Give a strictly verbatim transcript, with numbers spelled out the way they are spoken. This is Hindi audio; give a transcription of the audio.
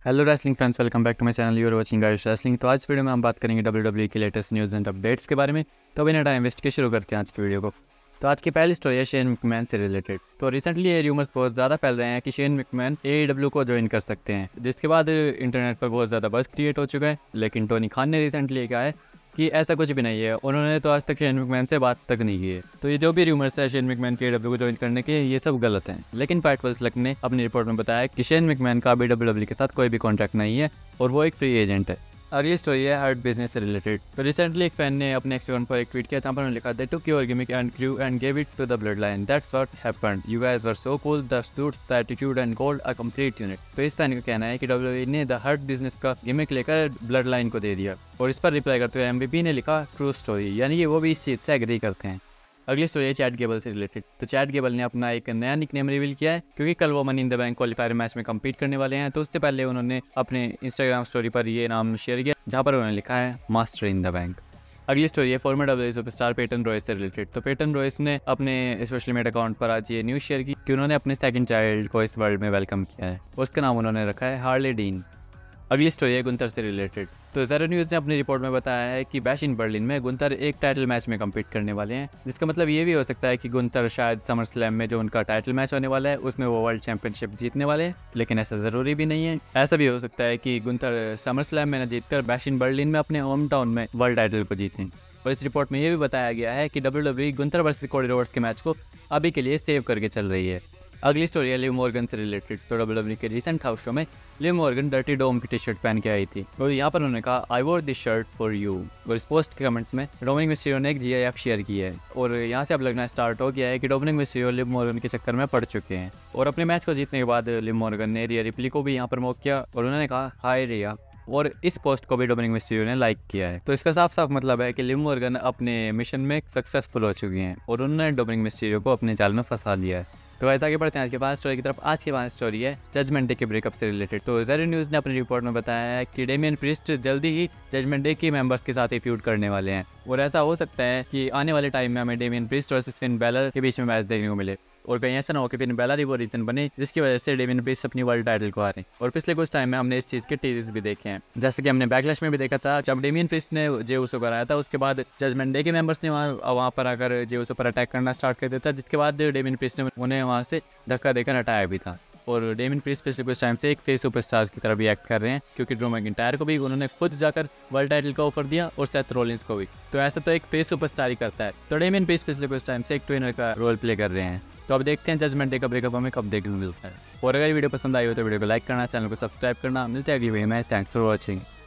Hello wrestling fans, welcome back to my channel. You are watching guys wrestling. तो आज वीडियो में हम बात करेंगे डब्ल्यू डब्ल्यू ई की लेटेस्ट न्यूज़ एंड अपडेट्स के बारे में। तो बिना टाइम वेस्ट के शुरू करते हैं आज की वीडियो को। तो आज की पहली स्टोरी है शेन मैकमैन से रिलेटेड। तो रिसेंटली ये रूमर्स बहुत ज़्यादा फैल रहे हैं कि शेन मैकमैन ए डब्ल्यू को ज्वाइन कर सकते हैं, जिसके बाद इंटरनेट पर बहुत ज़्यादा बज़ क्रिएट हो चुका है। लेकिन टोनी खान ने रिसेंटली कहा है कि ऐसा कुछ भी नहीं है, उन्होंने तो आज तक शेन मैकमैन से बात तक नहीं की है। तो ये जो भी रूमर्स है शेन मैकमैन के डब्ल्यू को ज्वाइन करने के, ये सब गलत हैं। लेकिन फाइटफुल सेलेक्ट ने अपनी रिपोर्ट में बताया कि शेन मैकमैन का अभी डब्ल्यू डब्ल्यू के साथ कोई भी कॉन्ट्रैक्ट नहीं है और वो एक फ्री एजेंट है। और ये स्टोरी है हर्ट बिजनेस से रिलेटेड। तो रिसेंटली एक फैन ने अपने एक्सोन पर एक ट्वीट किया जहाँ पर उन्होंने लिखा, they took your gimmick and crew and give it to the Bloodline, that's what happened, you guys were so cool, the suits, the attitude and gold a complete unit. तो इस फैन का कहना है कि डब्ल्यूडब्ल्यूई ने द हर्ट बिजनेस का गिमिक लेकर ब्लड लाइन को दे दिया। और इस पर रिप्लाई करते हुए एमवीपी ने लिखा ट्रू स्टोरी, यानी कि वो भी इस चीज़ से एग्री करते हैं। अगली स्टोरी है चैट गेबल से रिलेटेड। तो चैट गेबल ने अपना एक नया निकनेम रिवील किया है, क्योंकि कल वो Money in the Bank qualifier match में कम्पीट करने वाले हैं। तो उससे पहले उन्होंने अपने इंस्टाग्राम स्टोरी पर ये नाम शेयर किया, जहाँ पर उन्होंने लिखा है मास्टर इन द बैंक। अगली स्टोरी है former WWE superstar Peyton Royce से रिलेटेड। तो पेटन रॉयस ने अपने सोशल मीडिया अकाउंट पर आज ये न्यूज़ शेयर की कि उन्होंने अपने सेकंड चाइल्ड को इस वर्ल्ड में वेलकम किया है। उसका नाम उन्होंने रखा है हार्ले डीन। अगली स्टोरी है गुंथर से रिलेटेड। तो ज़ेरो न्यूज़ ने अपनी रिपोर्ट में बताया है कि बैश इन बर्लिन में गुंथर एक टाइटल मैच में कम्पीट करने वाले हैं, जिसका मतलब ये भी हो सकता है कि गुंथर शायद समर स्लैम में जो उनका टाइटल मैच होने वाला है उसमें वो वर्ल्ड चैंपियनशिप जीतने वाले हैं। लेकिन ऐसा ज़रूरी भी नहीं है। ऐसा भी हो सकता है कि गुंथर समर स्लैम में न जीतकर बैश इन बर्लिन में अपने होम टाउन में वर्ल्ड टाइटल को जीतें। और इस रिपोर्ट में ये भी बताया गया है कि W W E Gunther versus Cody Rhodes के मैच को अभी के लिए सेव करके चल रही है। अगली स्टोरी है लिव मॉर्गन से रिलेटेड। तो डब्ल्यू डब्ल्यू के रिसेंट हाउस शो में लिव मॉर्गन डर्टी डोम की टी शर्ट पहन के आई थी और यहाँ पर उन्होंने कहा, आई वोर दिस शर्ट फॉर यू। और इस पोस्ट के कमेंट्स में डोमिनिक मिस्टीरियो ने एक जी आई एफ शेयर की है और यहाँ से अब लगना स्टार्ट हो गया है कि डोमिनिक मिस्टीरियो लिव मॉर्गन के चक्कर में पड़ चुके हैं। और अपने मैच को जीतने के बाद लिव मॉर्गन ने रिया रिप्ली को भी यहाँ पर मॉक किया और उन्होंने कहा, हाय रिया। और इस पोस्ट को भी डोमिनिक मिस्टीरियो ने लाइक किया है। तो इसका साफ साफ मतलब है कि लिव मॉर्गन अपने मिशन में सक्सेसफुल हो चुके हैं और उन्होंने डोमिनिक मिस्टीरियो को अपने जाल में फंसा लिया है। तो ऐसा आगे बढ़ते हैं आज के पास स्टोरी की तरफ। आज के पास स्टोरी है जजमेंट डे के ब्रेकअप से रिलेटेड। तो ज़ेरो न्यूज़ ने अपनी रिपोर्ट में बताया है कि डेमियन प्रिस्ट जल्दी ही जजमेंट डे के मेंबर्स के साथ ही फ्यूड करने वाले हैं और ऐसा हो सकता है कि आने वाले टाइम में हमें डेमियन प्रिस्ट और फिन बैलर के बीच में मैच देखने को मिले और कहीं ऐसा ना हो कि फिन बैलर ही वो रीजन बने जिसकी वजह से डेमियन प्रिस्ट अपनी वर्ल्ड टाइटल को हारे। और पिछले कुछ टाइम में हमने इस चीज़ के टीजर्स भी देखे हैं, जैसे कि हमने बैकलैश में भी देखा था जब डेमियन प्रिस्ट ने जे उसो कराया था। उसके बाद जजमेंट डे के मेंबर्स ने वहाँ वहाँ पर आकर जे उसो पर अटैक करना स्टार्ट कर दिया था, जिसके बाद डेमियन प्रिस्ट ने उन्हें वहाँ से धक्का देकर हटाया भी था। और डेमियन प्रिस्ट पिछले कुछ टाइम से एक फेस सुपरस्टार्स की तरह भी एक्ट कर रहे हैं, क्योंकि ड्रू मैकिंटायर को भी उन्होंने खुद जाकर वर्ल्ड टाइटल का ऑफर दिया और सेथ रॉलिंस को भी। तो ऐसा तो एक फेस सुपरस्टार ही करता है। तो डेमियन प्रिस्ट पिछले कुछ टाइम से एक ट्रेनर का रोल प्ले कर रहे हैं। तो अब देखते हैं जजमेंट डे का ब्रेकअप हमें कब देखने को मिलता है। और अगर वीडियो पसंद आई हो तो वीडियो को लाइक करना, चैनल को सब्सक्राइब करना। मिलते हैं अगली वीडियो में। Thanks for watching.